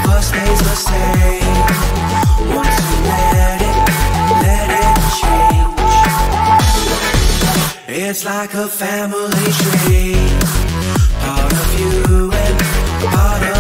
what stays the same. Want to let it change. It's like a family tree, part of you and part of